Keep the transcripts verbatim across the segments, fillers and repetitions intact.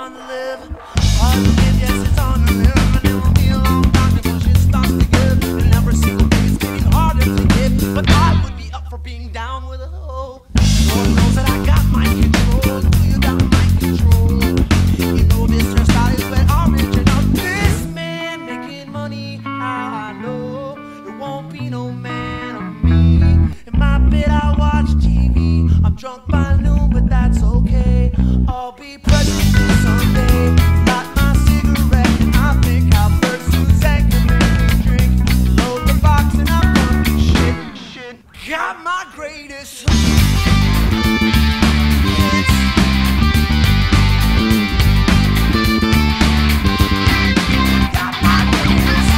on the live. On the live, yes, it's on the live. And it won't be a long time before shit starts to give. And every single day is getting harder to give. But I would be up for being down with a hoe. Lord knows that I got my control. You got my control. You know this hairstyle is very original. This man making money, I know it won't be no man of me. In my bed I watch T V. I'm drunk by noon, but that's okay. I'll be president someday. Light my cigarette and I think how bird Suzanne can make me drink. Load the box and I'm pumping shit, shit. Got my greatest hits. Got my greatest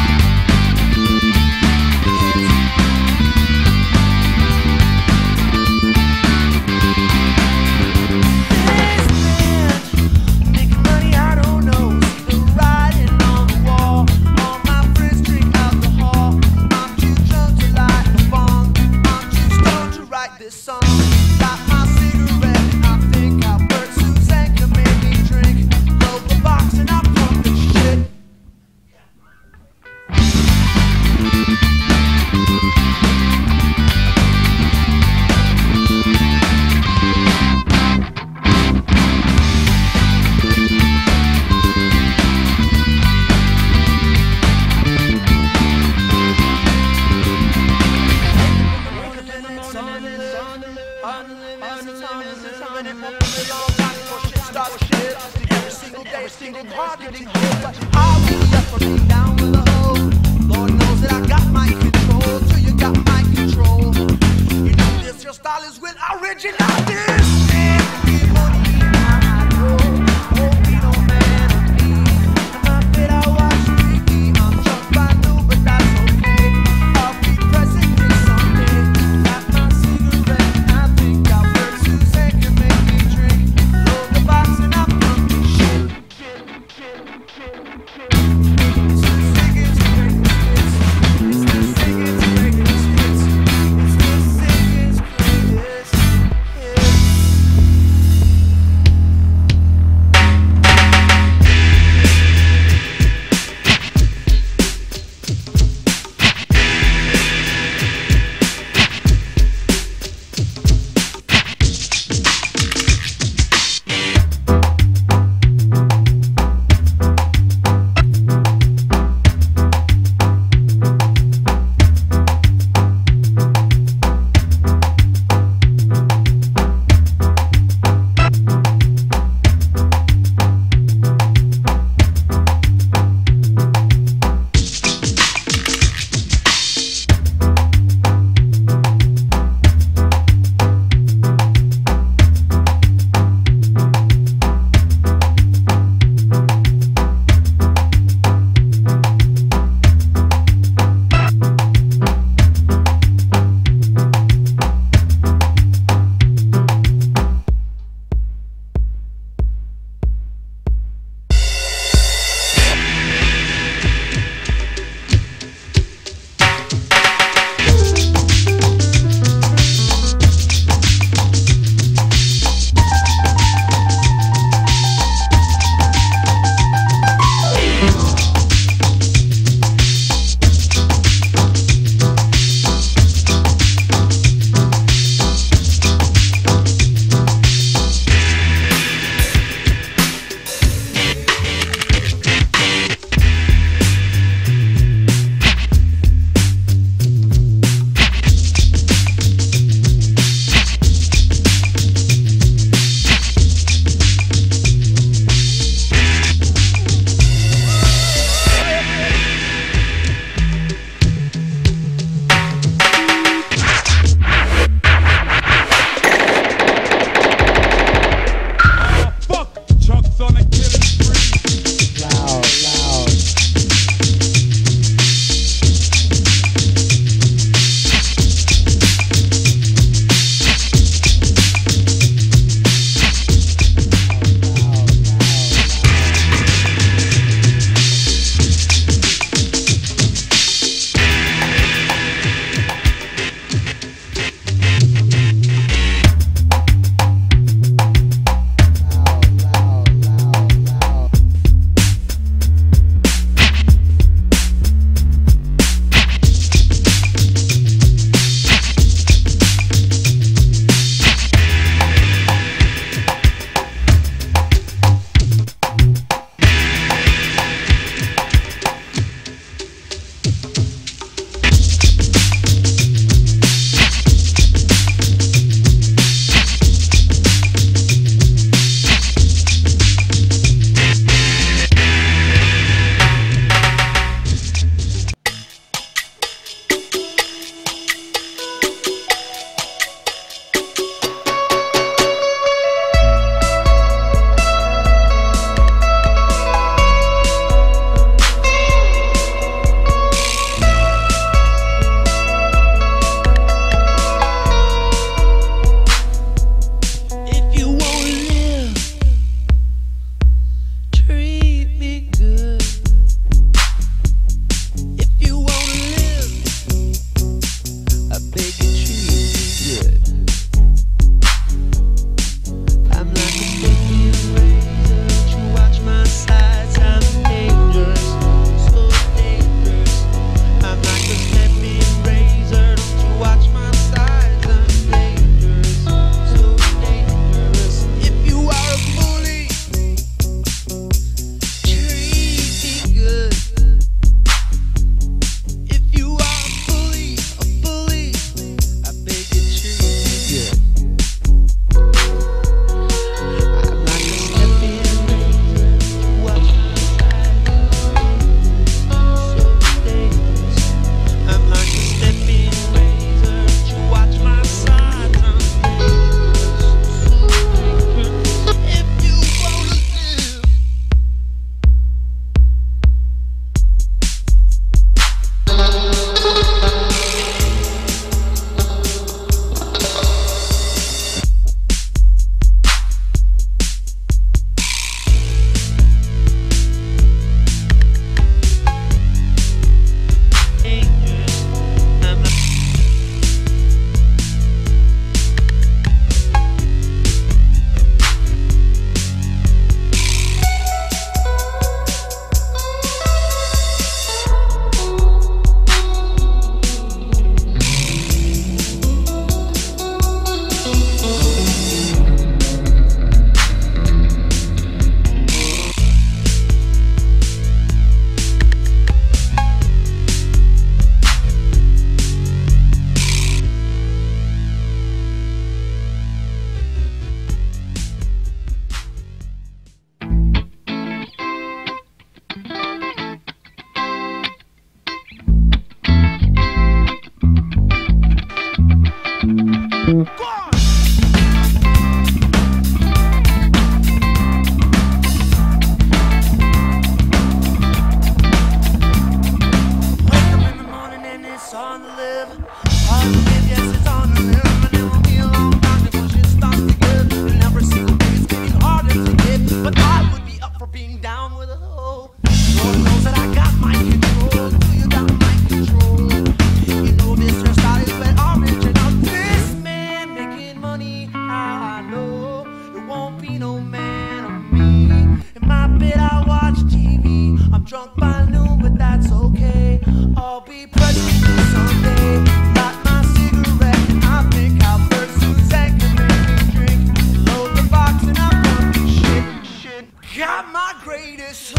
got my greatest.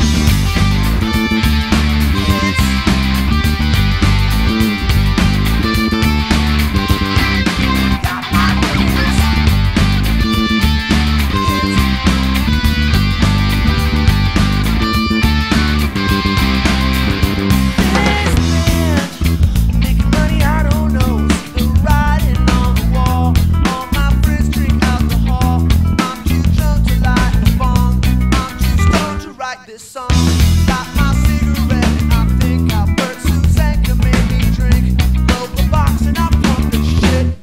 This song, got my cigarette, and I think I've heard Suzanne can make me drink. Load the box and I pump the shit.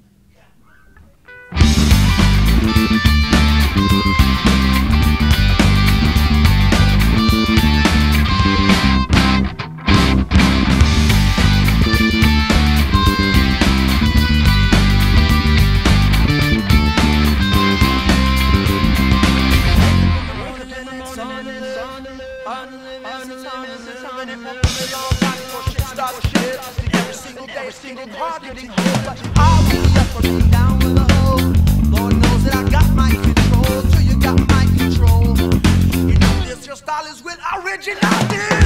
Every single day, single hard getting home, but I will be up for being down with a hoe. Lord knows that I got my control, so you got my control. You know this, your style is with originality.